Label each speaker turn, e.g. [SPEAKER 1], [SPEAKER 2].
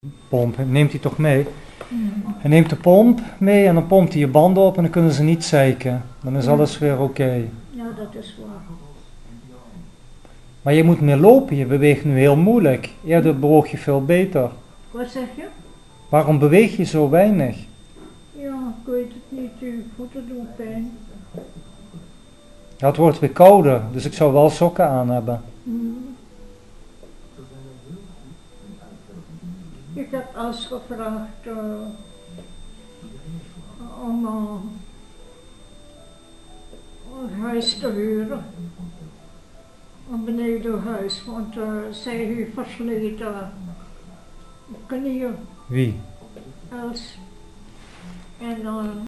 [SPEAKER 1] pomp, neemt hij toch mee? Hij neemt de pomp mee en dan pompt hij je banden op en dan kunnen ze niet zeiken. Dan is alles weer oké.
[SPEAKER 2] Ja, dat is waar.
[SPEAKER 1] Maar je moet meer lopen, je beweegt nu heel moeilijk. Eerder bewoog je veel beter.
[SPEAKER 2] Wat zeg je?
[SPEAKER 1] Waarom beweeg je zo weinig?
[SPEAKER 2] Ja, ik weet het niet. Je voeten doen pijn.
[SPEAKER 1] Ja, het wordt weer kouder, dus ik zou wel sokken aan hebben.
[SPEAKER 2] Ik heb Els gevraagd om een huis te huren. Een benedenhuis, want zij heeft versleten knieën.
[SPEAKER 1] Wie?
[SPEAKER 2] Els. En